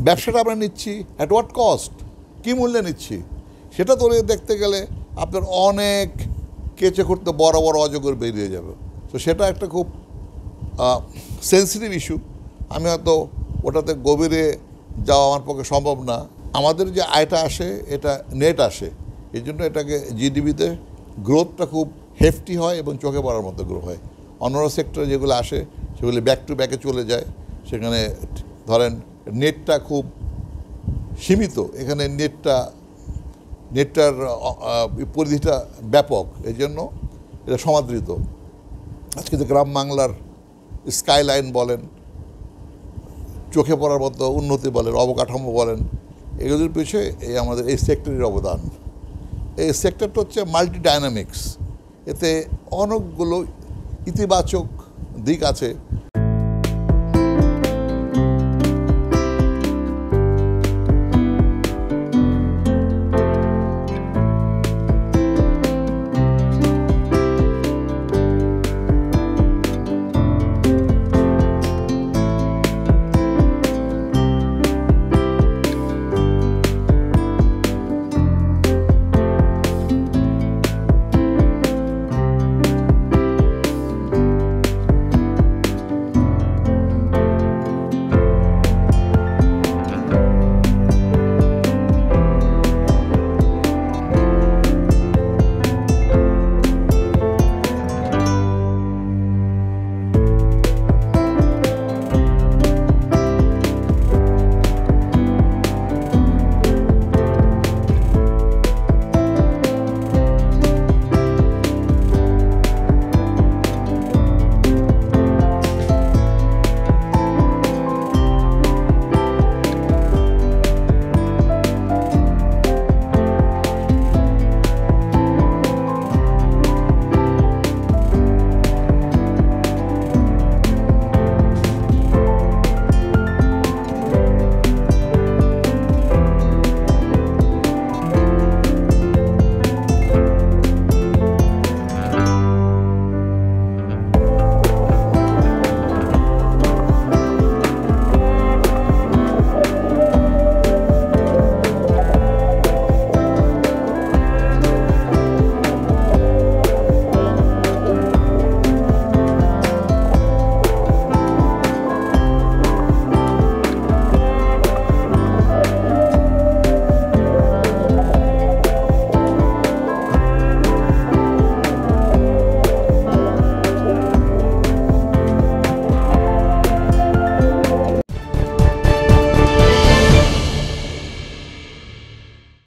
ব্যবসাটা আমরা নিচ্ছি অ্যাট হোয়াট কস্ট, কী মূল্যে নিচ্ছি, সেটা তো দেখতে গেলে আপনার অনেক কেচে করতে বড় বড় অজগর বেরিয়ে যাবে। তো সেটা একটা খুব সেন্সিটিভ ইস্যু। আমি হয়তো ওটাতে গভীরে যাওয়া আমার পক্ষে সম্ভব না। আমাদের যে আয়টা আসে এটা নেট আসে, এই জন্য এটাকে জিডিপিতে গ্রোথটা খুব হেফটি হয় এবং চোখে পড়ার মতো গ্রো হয়। অন্যান্য সেক্টরে যেগুলো আসে সেগুলি ব্যাক টু ব্যাকে চলে যায়, সেখানে ধরেন নেটটা খুব সীমিত, এখানে নেটটার পরিধিটা ব্যাপক, এই জন্য এটা সমাদৃত। আজকে যে গ্রাম বাংলার স্কাইলাইন বলেন, চোখে পড়ার মতো উন্নতি বলেন, অবকাঠামো বলেন, এগুলোর পিছিয়ে আমাদের এই সেক্টরের অবদান। এই সেক্টরটা হচ্ছে মাল্টি ডাইনামিক্স, এতে অনেকগুলো ইতিবাচক দিক আছে